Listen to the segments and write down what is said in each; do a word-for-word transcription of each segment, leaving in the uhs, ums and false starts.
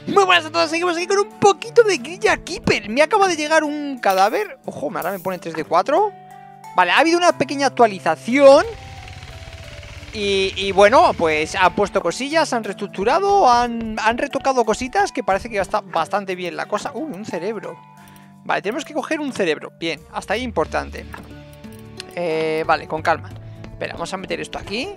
Muy buenas a todos, seguimos aquí con un poquito de Grilla Keeper. Me acaba de llegar un cadáver. Ojo, ahora me pone tres de cuatro. Vale, ha habido una pequeña actualización. Y, y bueno, pues han puesto cosillas, han reestructurado, han, han retocado cositas que parece que está bastante bien la cosa. Uy, un cerebro. Vale, tenemos que coger un cerebro. Bien, hasta ahí importante. eh, Vale, con calma. Espera, vamos a meter esto aquí.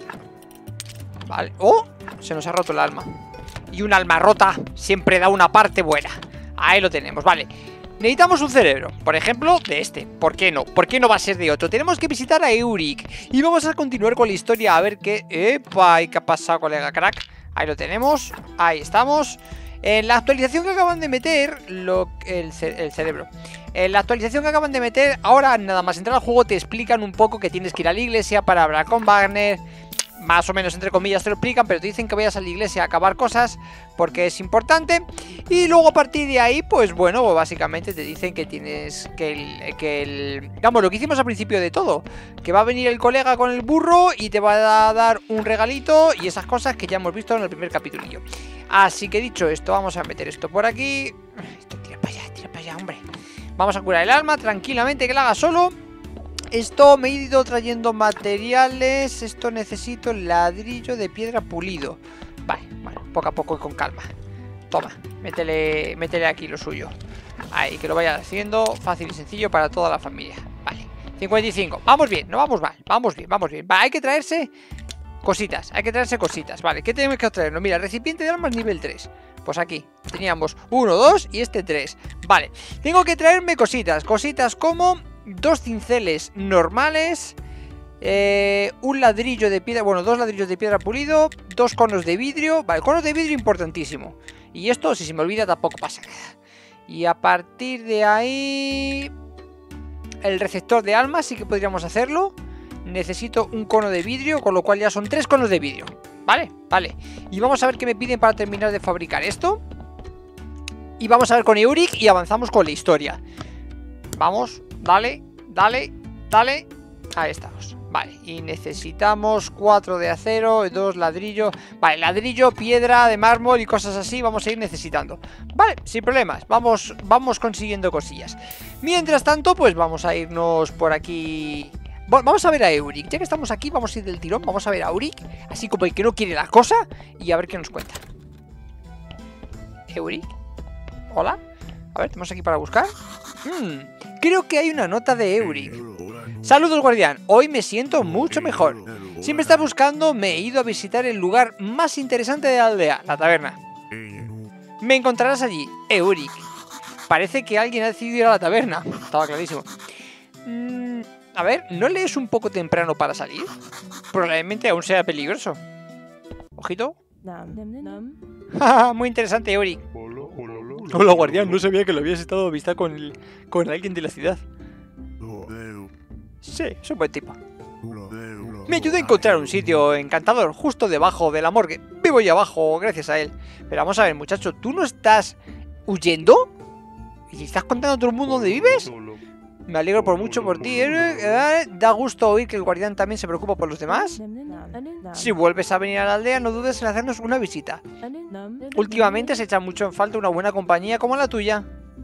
Vale, oh, se nos ha roto el alma. Y un alma rota siempre da una parte buena. Ahí lo tenemos, vale. Necesitamos un cerebro, por ejemplo, de este. ¿Por qué no? ¿Por qué no va a ser de otro? Tenemos que visitar a Euric. Y vamos a continuar con la historia a ver qué... ¡Epa! ¿Y qué ha pasado, colega crack? Ahí lo tenemos, ahí estamos. En la actualización que acaban de meter lo, el, el cerebro En la actualización que acaban de meter, ahora nada más entrar al juego te explican un poco que tienes que ir a la iglesia para hablar con Wagner. Más o menos, entre comillas, te lo explican, pero te dicen que vayas a la iglesia a acabar cosas porque es importante. Y luego a partir de ahí, pues bueno, básicamente te dicen que tienes que el, que el... Digamos, lo que hicimos al principio de todo, que va a venir el colega con el burro y te va a dar un regalito y esas cosas que ya hemos visto en el primer capitulillo. Así que dicho esto, vamos a meter esto por aquí. Esto, tira para allá, tira para allá, hombre. Vamos a curar el alma tranquilamente, que la haga solo. Esto me he ido trayendo materiales. Esto necesito ladrillo de piedra pulido. Vale, bueno, poco a poco y con calma. Toma, métele, métele aquí lo suyo. Ahí, que lo vaya haciendo fácil y sencillo para toda la familia. Vale, cincuenta y cinco, vamos bien, no vamos mal. Vamos bien, vamos bien, vale, hay que traerse cositas, hay que traerse cositas. Vale, ¿qué tenemos que traernos? Mira, recipiente de armas nivel tres. Pues aquí, teníamos uno, dos y este tres. Vale, tengo que traerme cositas. Cositas como... dos cinceles normales, eh, un ladrillo de piedra, bueno, dos ladrillos de piedra pulido, dos conos de vidrio, vale, conos de vidrio importantísimo. Y esto, si se me olvida, tampoco pasa nada. Y a partir de ahí, el receptor de almas sí que podríamos hacerlo. Necesito un cono de vidrio, con lo cual ya son tres conos de vidrio. Vale, vale. Y vamos a ver qué me piden para terminar de fabricar esto. Y vamos a ver con Euric y avanzamos con la historia. Vamos, dale, dale, dale. Ahí estamos, vale. Y necesitamos cuatro de acero, dos ladrillo. Vale, ladrillo, piedra de mármol y cosas así vamos a ir necesitando. Vale, sin problemas, vamos, vamos consiguiendo cosillas. Mientras tanto, pues vamos a irnos por aquí. Bueno, vamos a ver a Euric. Ya que estamos aquí, vamos a ir del tirón. Vamos a ver a Euric, así como el que no quiere la cosa. Y a ver qué nos cuenta. Euric, hola. A ver, tenemos aquí para buscar. Hmm, creo que hay una nota de Euric. Saludos, guardián. Hoy me siento mucho mejor. Si me estás buscando, me he ido a visitar el lugar más interesante de la aldea, la taberna. Me encontrarás allí, Euric. Parece que alguien ha decidido ir a la taberna. Estaba clarísimo. Mm, a ver, ¿no le es un poco temprano para salir? Probablemente aún sea peligroso. Ojito. Muy interesante, Euric. Hola, guardián, no sabía que lo habías estado a vista con, el, con alguien de la ciudad. Sí, es un buen tipo. Me ayuda a encontrar un sitio encantador justo debajo de la morgue. Vivo ahí abajo gracias a él. Pero vamos a ver, muchacho, ¿tú no estás huyendo? ¿Y estás contando a todo el mundo dónde vives? Me alegro por mucho por ti, ¿eh? Da gusto oír que el guardián también se preocupa por los demás. Si vuelves a venir a la aldea, no dudes en hacernos una visita. Últimamente se echa mucho en falta una buena compañía como la tuya.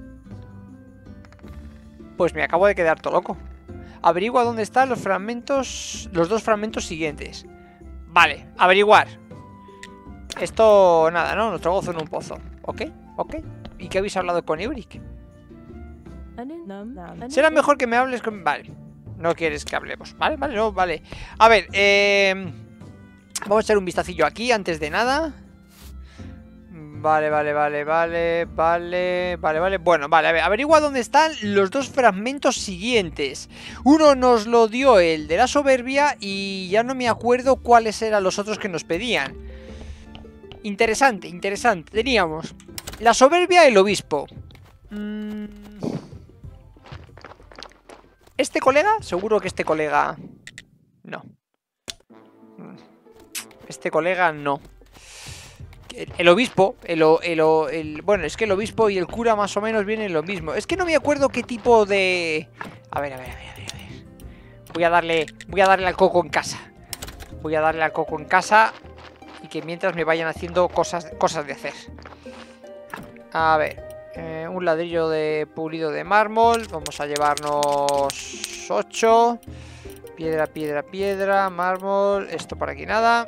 Pues me acabo de quedar todo loco. Averigua dónde están los fragmentos, los dos fragmentos siguientes. Vale, averiguar. Esto, nada, ¿no? Nuestro gozo en un pozo. Ok, ok. ¿Y qué habéis hablado con Euric? Será mejor que me hables con... Vale, no quieres que hablemos. Vale, vale, no, vale. A ver, eh... vamos a echar un vistacillo aquí antes de nada. Vale, vale, vale, vale, vale, vale, vale. Bueno, vale, a ver, averigua dónde están los dos fragmentos siguientes. Uno nos lo dio el de la soberbia y ya no me acuerdo cuáles eran los otros que nos pedían. Interesante, interesante. Teníamos la soberbia y el obispo. Mm... ¿Este colega? Seguro que este colega... No. Este colega no. El, el obispo, el, el, el, bueno, es que el obispo y el cura más o menos vienen lo mismo. Es que no me acuerdo qué tipo de... A ver, a ver, a ver, a ver, a ver. Voy a darle, voy a darle al coco en casa. Voy a darle al coco en casa y que mientras me vayan haciendo cosas, cosas de hacer. A ver, eh, un ladrillo de pulido de mármol. Vamos a llevarnos ocho. Piedra, piedra, piedra, mármol. Esto por aquí nada.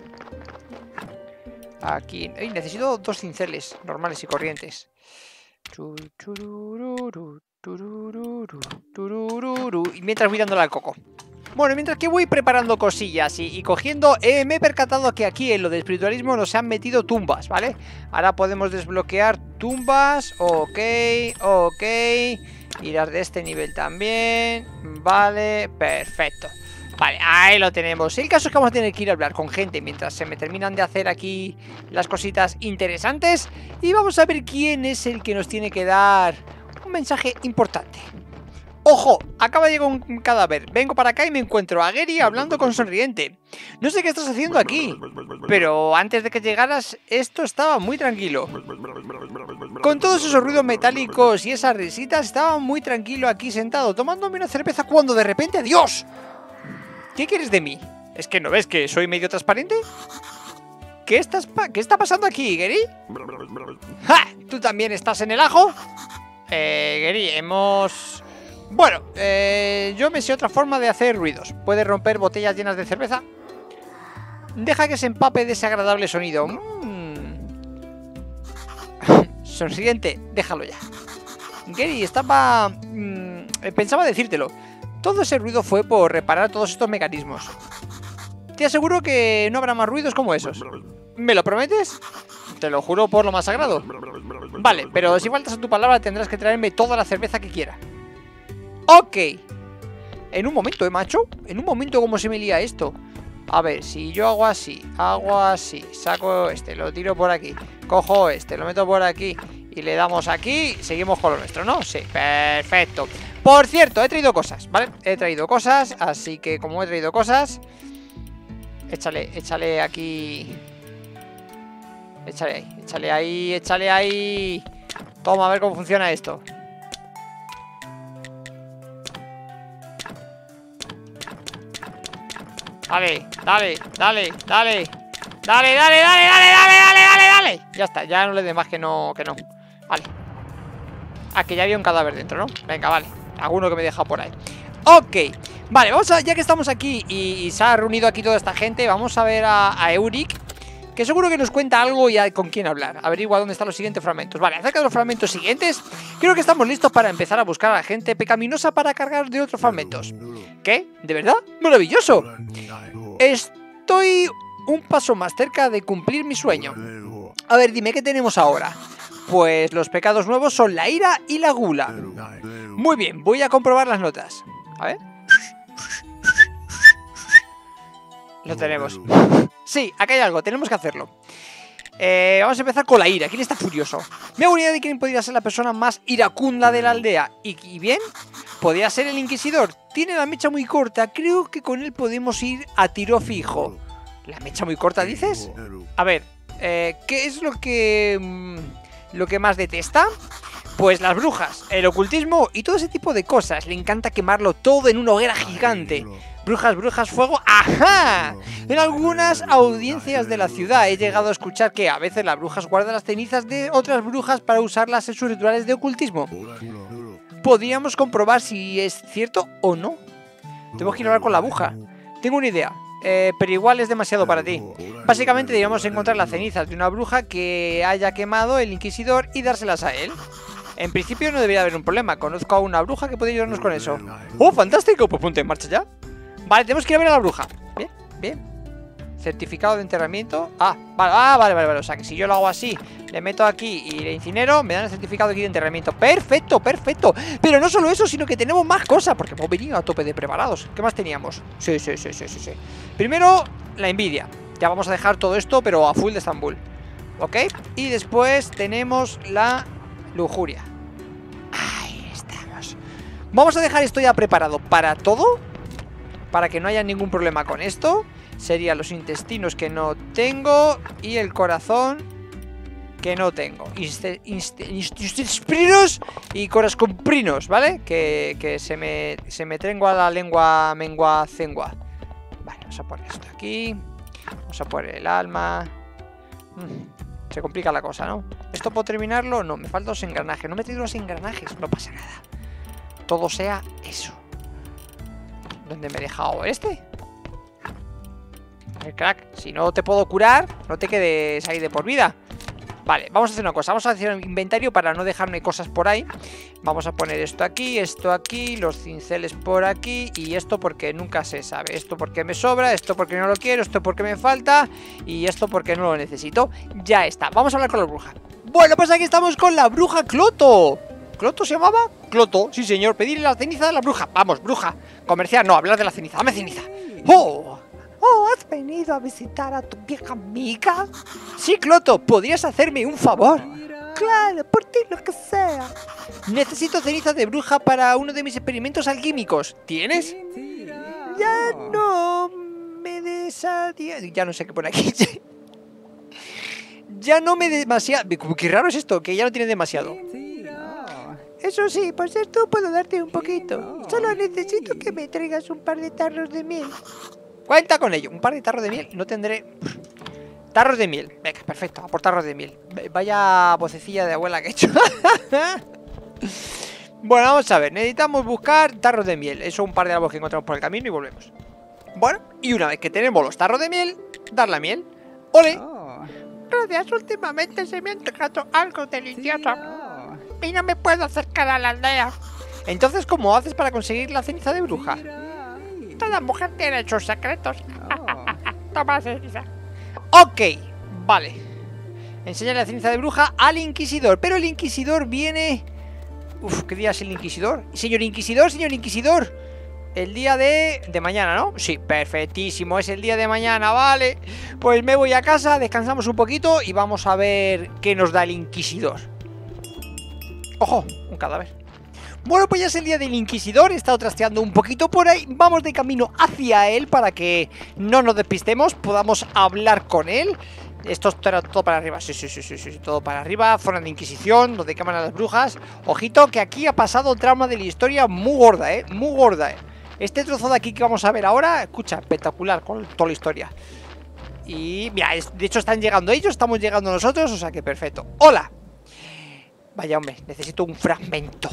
Aquí, ¡ay! Necesito dos cinceles normales y corrientes. Y mientras voy dándole al coco. Bueno, mientras que voy preparando cosillas y, y cogiendo, eh, me he percatado que aquí en lo de espiritualismo nos han metido tumbas, ¿vale? Ahora podemos desbloquear tumbas. Ok, ok. Y las de este nivel también. Vale, perfecto. Vale, ahí lo tenemos. El caso es que vamos a tener que ir a hablar con gente mientras se me terminan de hacer aquí las cositas interesantes. Y vamos a ver quién es el que nos tiene que dar un mensaje importante. ¡Ojo! Acaba de llegar un cadáver. Vengo para acá y me encuentro a Gary hablando con Sonriente. No sé qué estás haciendo aquí, pero antes de que llegaras esto estaba muy tranquilo. Con todos esos ruidos metálicos y esas risitas estaba muy tranquilo aquí sentado tomándome una cerveza cuando de repente ¡adiós! ¿Qué quieres de mí? ¿Es que no ves que soy medio transparente? ¿Qué, estás pa ¿Qué está pasando aquí, Gary? ¡Ja! ¿Tú también estás en el ajo? Eh, Gary, hemos... Bueno, eh, yo me sé otra forma de hacer ruidos. ¿Puedes romper botellas llenas de cerveza? Deja que se empape de ese agradable sonido. Mm. Sonriente, déjalo ya. Gary, estaba... Mm, pensaba decírtelo. Todo ese ruido fue por reparar todos estos mecanismos. Te aseguro que no habrá más ruidos como esos. ¿Me lo prometes? Te lo juro por lo más sagrado. Vale, pero si faltas a tu palabra tendrás que traerme toda la cerveza que quiera. Ok. En un momento, ¿eh, macho? En un momento, ¿cómo se me lía esto? A ver, si yo hago así, hago así, saco este, lo tiro por aquí, cojo este, lo meto por aquí y le damos aquí, seguimos con lo nuestro, ¿no? Sí, perfecto. Por cierto, he traído cosas, ¿vale? He traído cosas, así que como he traído cosas, échale, échale aquí. Échale ahí, échale ahí, échale ahí. Toma, a ver cómo funciona esto. Dale, dale, dale, dale. Dale, dale, dale, dale, dale, dale, dale, dale. Ya está, ya no le dé más que no, que no. Vale. Ah, que ya había un cadáver dentro, ¿no? Venga, vale. Alguno que me he dejado por ahí. Ok. Vale, vamos a, ya que estamos aquí y, y se ha reunido aquí toda esta gente, vamos a ver a, a Euric, que seguro que nos cuenta algo y hay con quién hablar. Averigua dónde están los siguientes fragmentos. Vale, acerca de los fragmentos siguientes, creo que estamos listos para empezar a buscar a la gente pecaminosa para cargar de otros fragmentos. ¿Qué? ¿De verdad? ¡Maravilloso! Estoy un paso más cerca de cumplir mi sueño. A ver, dime, ¿qué tenemos ahora? Pues los pecados nuevos son la ira y la gula. Muy bien, voy a comprobar las notas. A ver. Lo tenemos. Sí, acá hay algo, tenemos que hacerlo. eh, Vamos a empezar con la ira. ¿Quién está furioso? Me hago una idea de quién podría ser la persona más iracunda de la aldea. ¿Y, y bien? Podría ser el inquisidor. Tiene la mecha muy corta. Creo que con él podemos ir a tiro fijo. ¿La mecha muy corta, dices? A ver, eh, ¿qué es lo que... Mmm, lo que más detesta? Pues las brujas, el ocultismo y todo ese tipo de cosas. Le encanta quemarlo todo en una hoguera gigante. Brujas, brujas, fuego. ¡Ajá! En algunas audiencias de la ciudad he llegado a escuchar que a veces las brujas guardan las cenizas de otras brujas para usarlas en sus rituales de ocultismo. Podríamos comprobar si es cierto o no. Tenemos que ir a hablar con la bruja. Tengo una idea, eh, pero igual es demasiado para ti. Básicamente debemos encontrar las cenizas de una bruja que haya quemado el inquisidor y dárselas a él. En principio no debería haber un problema. Conozco a una bruja que puede ayudarnos con eso. ¡Oh, fantástico! Pues ponte en marcha ya. Vale, tenemos que ir a ver a la bruja. Bien, bien. Certificado de enterramiento. Ah, vale, ah, vale, vale, vale. O sea, que si yo lo hago así, le meto aquí y le incinero, me dan el certificado aquí de enterramiento. ¡Perfecto, perfecto! Pero no solo eso, sino que tenemos más cosas, porque hemos venido a tope de preparados. ¿Qué más teníamos? Sí, sí, sí, sí, sí, sí. Primero, la envidia. Ya vamos a dejar todo esto, pero a full de Estambul. ¿Ok? Y después tenemos la lujuria. Ahí estamos. Vamos a dejar esto ya preparado para todo, para que no haya ningún problema con esto. Serían los intestinos que no tengo y el corazón que no tengo. Intestinos y corascomprinos, ¿vale? Que, que se me se me trengua la lengua mengua cengua. Vale, vamos a poner esto aquí. Vamos a poner el alma. Se complica la cosa, ¿no? ¿Esto puedo terminarlo? No, me faltan los engranajes. No me he traído los engranajes, no pasa nada. Todo sea eso. ¿Dónde me he dejado este? El crack, si no te puedo curar, no te quedes ahí de por vida. Vale, vamos a hacer una cosa. Vamos a hacer un inventario para no dejarme cosas por ahí. Vamos a poner esto aquí, esto aquí, los cinceles por aquí. Y esto porque nunca se sabe. Esto porque me sobra, esto porque no lo quiero, esto porque me falta. Y esto porque no lo necesito. Ya está, vamos a hablar con la bruja. Bueno, pues aquí estamos con la bruja Cloto. ¿Cloto se llamaba? Cloto, sí señor, pedirle la ceniza de la bruja. Vamos, bruja, comercial, no, hablar de la ceniza, dame ceniza. ¡Oh! Oh, ¿has venido a visitar a tu vieja amiga? Sí, Cloto, ¿podrías hacerme un favor? Claro, por ti lo que sea. Necesito ceniza de bruja para uno de mis experimentos alquímicos. ¿Tienes? Ya no me desadia... Ya no sé qué pone aquí. Ya no me demasiado... Qué raro es esto, que ya no tiene demasiado. Eso sí, por ser tú puedo darte un poquito. Solo necesito que me traigas un par de tarros de miel. Cuenta con ello, un par de tarros de miel. No tendré... Tarros de miel. Venga, perfecto, a por tarros de miel. Vaya vocecilla de abuela que he hecho. Bueno, vamos a ver. Necesitamos buscar tarros de miel. Eso, un par de árboles que encontramos por el camino y volvemos. Bueno, y una vez que tenemos los tarros de miel, dar la miel. ¡Ole! Gracias, últimamente se me ha antojado algo delicioso. Y no me puedo acercar a la aldea. Entonces, ¿cómo haces para conseguir la ceniza de bruja? Toda mujer tiene sus secretos. Toma ceniza. Ok, vale. Enseña la ceniza de bruja al inquisidor. Pero el inquisidor viene... Uf, ¿qué día es el inquisidor? Señor inquisidor, señor inquisidor. El día de... de mañana, ¿no? Sí, perfectísimo, es el día de mañana, vale. Pues me voy a casa, descansamos un poquito y vamos a ver qué nos da el inquisidor. ¡Ojo! Un cadáver. Bueno, pues ya es el día del inquisidor. He estado trasteando un poquito por ahí. Vamos de camino hacia él para que no nos despistemos, podamos hablar con él. Esto es todo para arriba. Sí, sí, sí, sí, sí, todo para arriba. Zona de inquisición, donde queman a las brujas. Ojito que aquí ha pasado trama de la historia muy gorda, eh. Muy gorda, eh. Este trozo de aquí que vamos a ver ahora, escucha, espectacular con toda la historia. Y mira, es, de hecho están llegando ellos, estamos llegando nosotros, o sea que perfecto. ¡Hola! Vaya hombre, necesito un fragmento.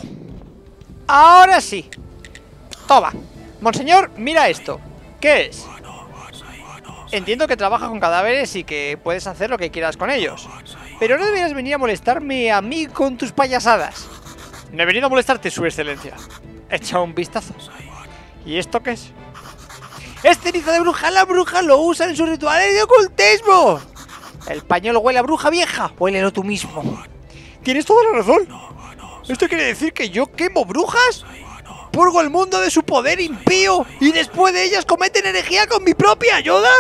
Ahora sí. Toma. Monseñor, mira esto. ¿Qué es? Entiendo que trabajas con cadáveres y que puedes hacer lo que quieras con ellos. Pero no deberías venir a molestarme a mí con tus payasadas. No he venido a molestarte, su excelencia. Echa un vistazo. ¿Y esto qué es? ¡Es ceniza de bruja! ¡La bruja lo usa en sus rituales de ocultismo! El pañuelo huele a bruja vieja. Huélelo tú mismo. Tienes toda la razón. ¿Esto quiere decir que yo quemo brujas? ¿Purgo el mundo de su poder impío y después de ellas cometen herejía con mi propia ayuda?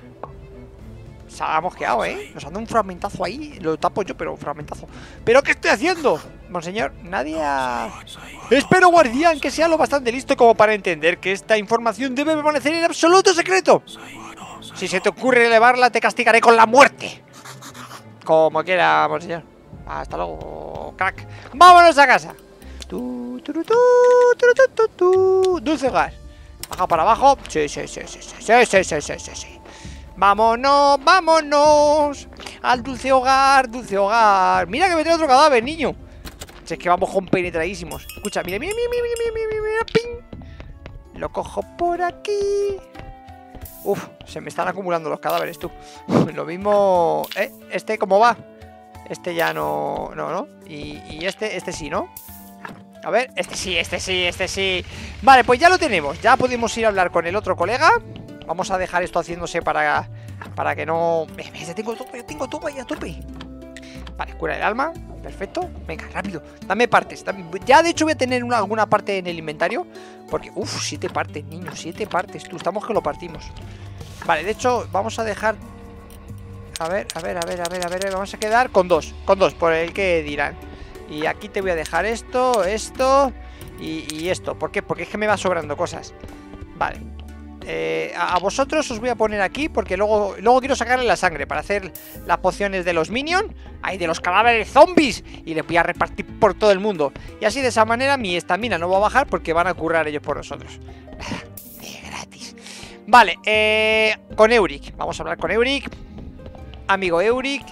Se ha mosqueado, ¿eh? Nos han dado un fragmentazo ahí. Lo tapo yo, pero un fragmentazo. ¿Pero qué estoy haciendo? Monseñor, nadie ha... Espero, guardián, que sea lo bastante listo como para entender que esta información debe permanecer en absoluto secreto. Si se te ocurre elevarla, te castigaré con la muerte. Como quiera, monseñor. Hasta luego, crack. ¡Vámonos a casa! Tu, tu, tu, tu, tu, tu, tu, tu. Dulce hogar. Baja para abajo. Sí, sí, sí, sí, sí, sí, sí, sí, sí, sí, sí. Vámonos, vámonos al dulce hogar, dulce hogar. Mira que me trae otro cadáver, niño. Si es que vamos compenetradísimos. Escucha, mira, mira, mira, mira, mira, mira, mira, ping. Lo cojo por aquí. Uf, se me están acumulando los cadáveres, tú. Lo mismo... ¿Eh? ¿Este cómo va? Este ya no... No, ¿no? Y, y este, este sí, ¿no? A ver, este sí, este sí, este sí. Vale, pues ya lo tenemos. Ya podemos ir a hablar con el otro colega. Vamos a dejar esto haciéndose para, para que no... Ya tengo todo, ya tengo todo ahí a tope. Vale, cura el alma. Perfecto. Venga, rápido. Dame partes. Dame... Ya de hecho voy a tener una, alguna parte en el inventario. Porque, uff, siete partes, niños. Siete partes. Tú, estamos que lo partimos. Vale, de hecho, vamos a dejar... A ver, a ver, a ver, a ver, a ver. Vamos a quedar con dos. Con dos, por el que dirán. Y aquí te voy a dejar esto, esto y, y esto. ¿Por qué? Porque es que me va sobrando cosas. Vale. Eh, a, a vosotros os voy a poner aquí porque luego, luego quiero sacarle la sangre para hacer las pociones de los minions. Ay, de los cadáveres zombies. Y les voy a repartir por todo el mundo. Y así de esa manera mi estamina no va a bajar porque van a currar ellos por nosotros. De gratis. Vale, eh, con Euric. Vamos a hablar con Euric. Amigo Euric.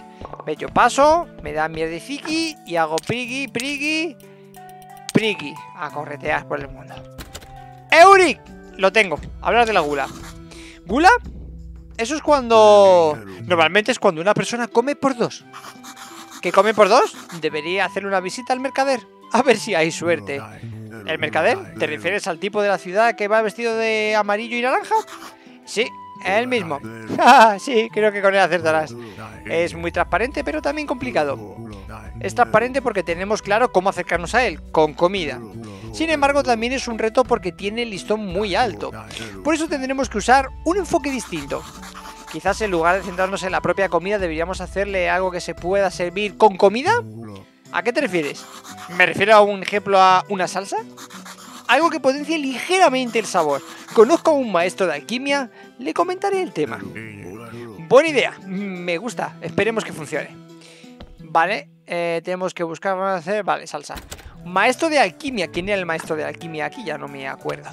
Ve, yo paso, me da mierdiciki y hago prigui, prigui, prigui. A corretear por el mundo. ¡Euric! Lo tengo. Hablar de la gula. ¿Gula? Eso es cuando... Normalmente es cuando una persona come por dos. ¿Qué come por dos? Debería hacerle una visita al mercader. A ver si hay suerte. ¿El mercader? ¿Te refieres al tipo de la ciudad que va vestido de amarillo y naranja? Sí, él mismo. Sí, creo que con él acertarás. Es muy transparente, pero también complicado. Es transparente porque tenemos claro cómo acercarnos a él, con comida. Sin embargo, también es un reto porque tiene el listón muy alto. Por eso tendremos que usar un enfoque distinto. Quizás en lugar de centrarnos en la propia comida, deberíamos hacerle algo que se pueda servir con comida. ¿A qué te refieres? ¿Me refiero a un ejemplo a una salsa? Algo que potencie ligeramente el sabor. Conozco a un maestro de alquimia, le comentaré el tema. Buena idea, me gusta, esperemos que funcione. Vale, eh, tenemos que buscar hacer... Vale, salsa. Maestro de alquimia, ¿quién era el maestro de alquimia aquí? Ya no me acuerdo.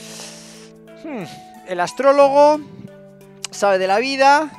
Hmm. El astrólogo sabe de la vida.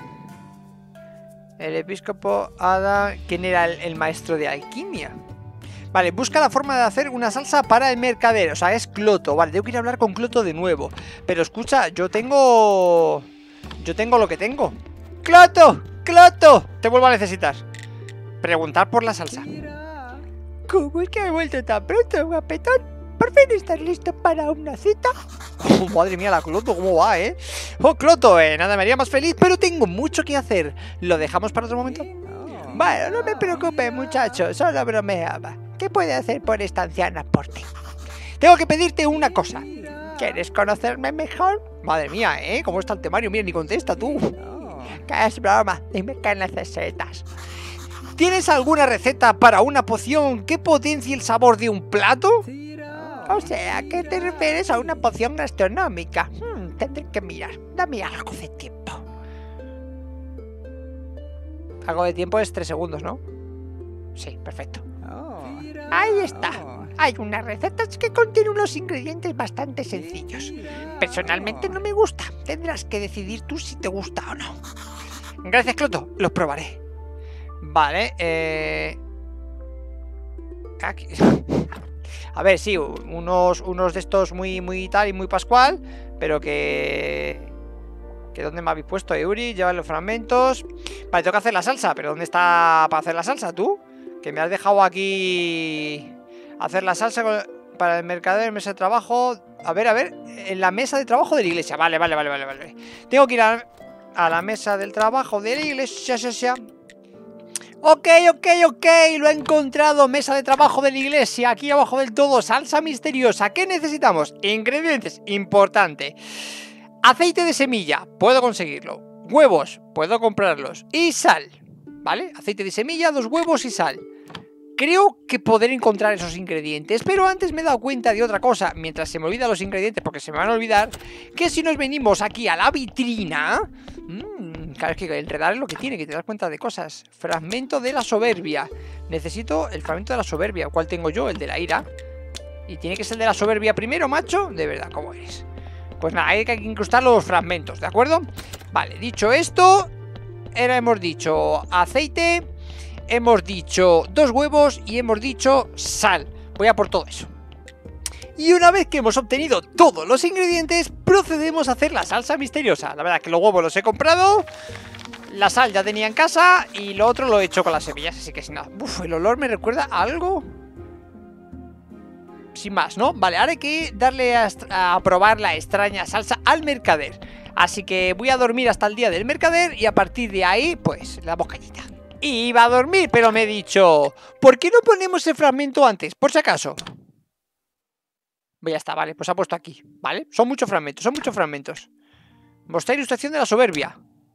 El episcopo, Ada... ¿Quién era el, el maestro de alquimia? Vale, busca la forma de hacer una salsa para el mercader. O sea, es Cloto. Vale, tengo que ir a hablar con Cloto de nuevo. Pero escucha, yo tengo... Yo tengo lo que tengo. ¡Cloto! ¡Cloto! Te vuelvo a necesitar. Preguntar por la salsa. ¿Cómo es que he vuelto tan pronto, guapetón? ¿Por fin estás listo para una cita? Oh, madre mía, la Cloto, ¿cómo va, eh? Oh, Cloto, eh, nada me haría más feliz, pero tengo mucho que hacer. ¿Lo dejamos para otro momento? Bueno, no me preocupes, muchacho, solo bromeaba. ¿Qué puede hacer por esta anciana por ti? Tengo que pedirte una cosa. ¿Quieres conocerme mejor? Madre mía, ¿eh? ¿Cómo está el temario? Mira, ni contesta tú. ¿Qué es broma? Dime qué necesitas. ¿Tienes alguna receta para una poción que potencie el sabor de un plato? O sea, ¿qué te refieres a una poción gastronómica? Hmm, tendré que mirar. Dame algo de tiempo. Algo de tiempo es tres segundos, ¿no? Sí, perfecto. Ahí está. Hay unas recetas que contienen unos ingredientes bastante sencillos. Personalmente no me gusta. Tendrás que decidir tú si te gusta o no. Gracias, Cloto. Los probaré. Vale, eh... Aquí. A ver, sí, unos, unos de estos muy, muy tal y muy pascual. Pero que... que ¿dónde me habéis puesto? Euri, lleva los fragmentos. Vale, tengo que hacer la salsa. ¿Pero dónde está para hacer la salsa, tú? Que me has dejado aquí... hacer la salsa con... para el mercader, mesa de trabajo. A ver, a ver, en la mesa de trabajo de la iglesia. Vale, vale, vale, vale, vale. Tengo que ir a, a la mesa del trabajo de la iglesia, ya, ya. Ok, ok, ok, lo he encontrado. Mesa de trabajo de la iglesia, aquí abajo del todo. Salsa misteriosa, ¿qué necesitamos? Ingredientes, importante. Aceite de semilla, puedo conseguirlo. Huevos, puedo comprarlos. Y sal, ¿vale? Aceite de semilla, dos huevos y sal. Creo que poder encontrar esos ingredientes, pero antes me he dado cuenta de otra cosa, mientras se me olvidan los ingredientes, porque se me van a olvidar, que si nos venimos aquí a la vitrina... Mmm, claro, es que enredar es lo que tiene, que te das cuenta de cosas. Fragmento de la soberbia. Necesito el fragmento de la soberbia. ¿Cuál tengo yo? El de la ira. Y tiene que ser el de la soberbia primero, macho. De verdad, ¿cómo eres? Pues nada, hay que incrustar los fragmentos, ¿de acuerdo? Vale, dicho esto, era, hemos dicho aceite... Hemos dicho dos huevos y hemos dicho sal. Voy a por todo eso. Y una vez que hemos obtenido todos los ingredientes, procedemos a hacer la salsa misteriosa. La verdad que los huevos los he comprado, la sal ya tenía en casa y lo otro lo he hecho con las semillas, así que sin nada. Uf, el olor me recuerda a algo. Sin más, ¿no? Vale, ahora hay que darle a, a probar la extraña salsa al mercader. Así que voy a dormir hasta el día del mercader y a partir de ahí, pues, le damos cañita. Y iba a dormir, pero me he dicho, ¿por qué no ponemos el fragmento antes? Por si acaso. Pues ya está, vale, pues ha puesto aquí, ¿vale? Son muchos fragmentos, son muchos fragmentos. Mostrar ilustración de la soberbia.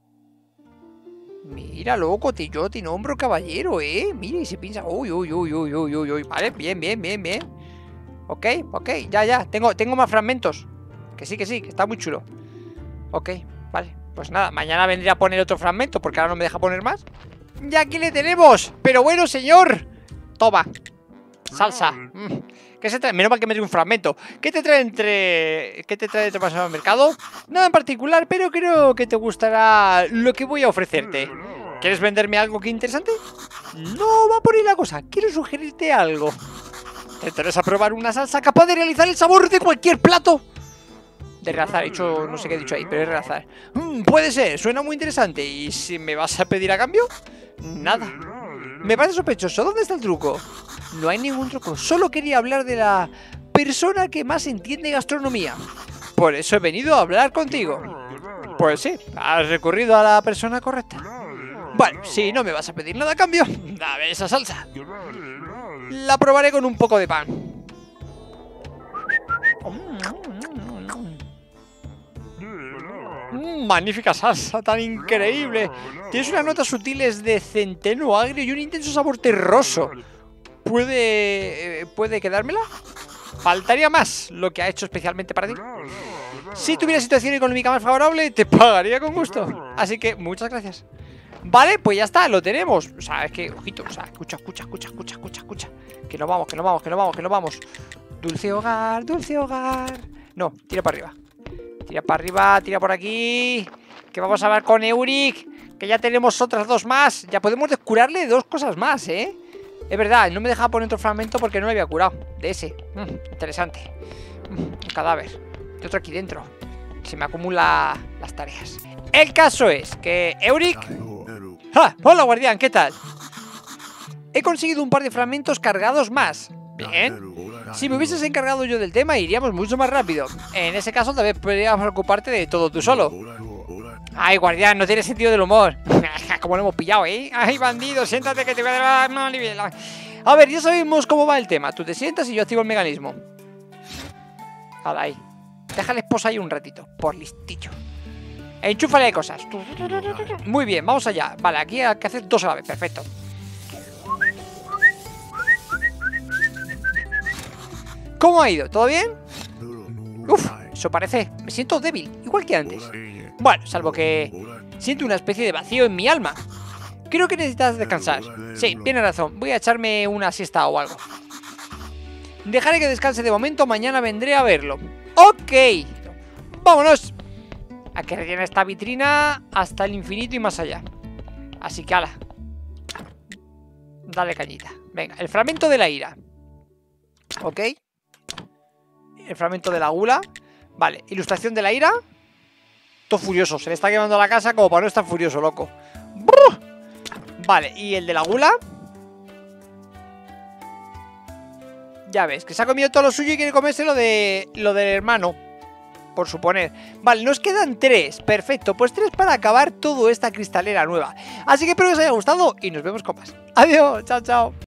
Mira, loco, Tilloti, hombro caballero, ¿eh? Mira, y se piensa, uy, uy, uy, uy, uy, uy, uy. Vale, bien, bien, bien, bien. Ok, ok, ya, ya, tengo, tengo más fragmentos. Que sí, que sí, que está muy chulo. Ok, vale, pues nada, mañana vendré a poner otro fragmento porque ahora no me deja poner más. Ya aquí le tenemos. Pero bueno, señor. Toma. Salsa. Mm. ¿Qué se trae? Menos mal que me trae un fragmento. ¿Qué te trae entre... ¿Qué te trae de pasar al mercado? Nada en particular, pero creo que te gustará lo que voy a ofrecerte. ¿Quieres venderme algo que interesante? No va por ahí la cosa. Quiero sugerirte algo. ¿Te interesa probar una salsa capaz de realizar el sabor de cualquier plato? De realizar, he dicho, no sé qué he dicho ahí, pero es realizar. Mm, puede ser, suena muy interesante. ¿Y si me vas a pedir a cambio? Nada. Me parece sospechoso. ¿Dónde está el truco? No hay ningún truco. Solo quería hablar de la persona que más entiende gastronomía. Por eso he venido a hablar contigo. Pues sí, has recurrido a la persona correcta. Bueno, si no me vas a pedir nada a cambio, dame esa salsa. La probaré con un poco de pan. Mm, magnífica salsa, tan increíble. Tienes unas notas sutiles de centeno agrio y un intenso sabor terroso. ¿Puede... Eh, ¿Puede quedármela? Faltaría más lo que ha hecho especialmente para ti. Si tuviera situación económica más favorable, te pagaría con gusto. Así que, muchas gracias. Vale, pues ya está, lo tenemos. O sea, es que, ojito, o sea, escucha, escucha, escucha, escucha, escucha, escucha. Que nos vamos, que nos vamos, que nos vamos, que nos vamos. Dulce hogar, dulce hogar. No, tira para arriba. Tira para arriba, tira por aquí. Que vamos a hablar con Euric. Que ya tenemos otras dos más. Ya podemos descurarle dos cosas más, ¿eh? Es verdad, no me dejaba poner otro fragmento porque no lo había curado. De ese. Mm, interesante. Mm, un cadáver. De otro aquí dentro. Se me acumulan las tareas. El caso es que Euric... ¡Ah! Hola, guardián, ¿qué tal? He conseguido un par de fragmentos cargados más. Bien. Si me hubieses encargado yo del tema, iríamos mucho más rápido. En ese caso, tal vez podrías ocuparte de todo tú solo. Ay, guardián, no tiene sentido del humor. Como lo hemos pillado, ¿eh? Ay, bandido, siéntate que te voy a dar una libela. A ver, ya sabemos cómo va el tema. Tú te sientas y yo activo el mecanismo. Hala, ahí. Déjale esposa ahí un ratito, por listillo. Enchúfale cosas. Muy bien, vamos allá. Vale, aquí hay que hacer dos a la vez, perfecto. ¿Cómo ha ido? ¿Todo bien? Uf, eso parece. Me siento débil, igual que antes. Bueno, salvo que siento una especie de vacío en mi alma. Creo que necesitas descansar. Sí, tienes razón. Voy a echarme una siesta o algo. Dejaré que descanse de momento. Mañana vendré a verlo. Ok. Vámonos. A que rellene esta vitrina hasta el infinito y más allá. Así que ala. Dale cañita. Venga, el fragmento de la ira. Ok. El fragmento de la gula. Vale, ilustración de la ira. Todo furioso, se le está quemando la casa como para no estar furioso, loco. ¡Bruh! Vale, y el de la gula. Ya ves, que se ha comido todo lo suyo y quiere comerse lo de lo del hermano, por suponer. Vale, nos quedan tres, perfecto. Pues tres para acabar toda esta cristalera nueva. Así que espero que os haya gustado y nos vemos con más. Adiós, chao, chao.